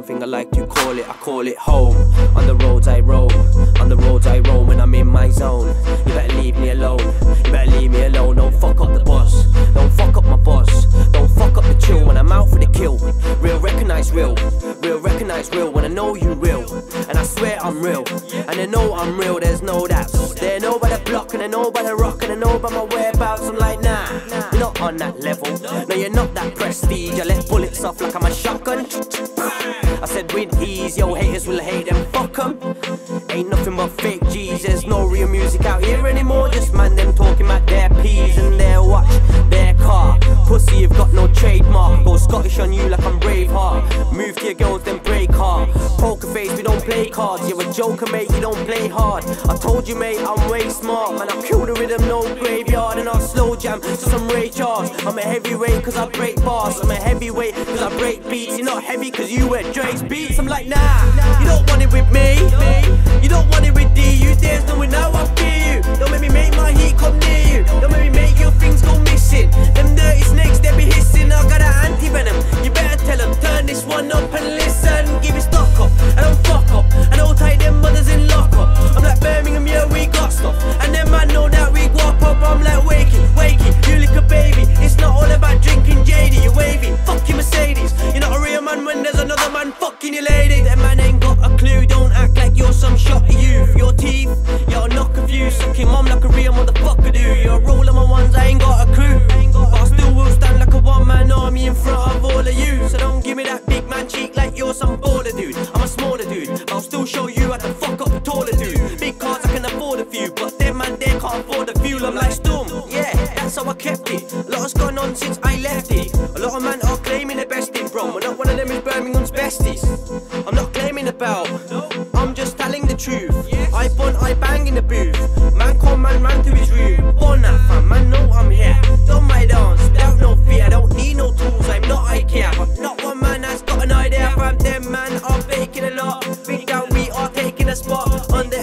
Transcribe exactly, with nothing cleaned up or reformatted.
something I like to call it, I call it home. On the roads I roam, on the roads I roam when I'm in my zone. You better leave me alone, you better leave me alone. Don't fuck up the boss, don't fuck up my boss, don't fuck up the chill when I'm out for the kill. Real recognize real, real recognize real when I know you real. And I swear I'm real, and I know I'm real, there's no doubts. They know by the block and I know by the rock and I know by my whereabouts. I'm like nah, you're not on that level, no you're not that prestige. I let bullets off like I'm a shotgun. I said with ease, yo haters will hate them, fuck 'em. Ain't nothing but fake G's, there's no real music out here anymore. Just man them talking about their P's and their watch, their car. Pussy, you've got no trademark. Go Scottish on you like I'm Braveheart. Move to your girls, then break hard. Poker face, we don't play cards. You're a joker, mate, you don't play hard. I told you, mate, I'm way smart. Man, I kill the rhythm, no graveyard. And I'll slow jam to some Ray Charles. I'm a heavyweight cause I break bars. I'm a heavyweight cause I break beats. You're not heavy cause you wear Drake's beats. I'm like, nah, you don't want it with me. You don't want it with D. You there's no way now I feel you. Don't make me make my heat come near you. Don't make me make your things go missing. Them dirty snakes, they be hissing. I got an anti-venom. You better tell them, turn this one up and listen. Give it stock up, I don't fuck up. I don't tie them mothers in lock up. I'm like Birmingham, yeah, we got stuff. And them man know that we guap up. I'm like wakey, wakey, you lick a baby. It's not all about drinking J D, you're wavy. Fuck your Mercedes. You're not a real man when there's another man fucking your lady. That man ain't got a clue, don't act like you're some shot of youth. Your teeth, you're knock of you. Suck your mum like a real motherfucker do. You're rolling my ones, I ain't got a crew. But I still will stand like a one-man army in front of all of you. So don't give me that big man cheek like you're some baller dude. I'm a smaller dude, but I'll still show you how to fuck up a taller dude. Big cars I can afford a few, but them man they can't afford the fuel. I'm like Storm, yeah, that's how I kept it. A lot's gone on since I left it. A lot of man are claiming the best in Brom, but not one of them is Birmingham's besties. I'm not claiming about, I'm just telling the truth. I bun, I bang in the booth. Man come, man ran to his room. Born that fam, man know I'm here. Done my dance without no fear. I don't need no tools, I'm not IKEA. But not one man has got an idea, fam. Them man are faking a lot. Think that we are taking a spot on the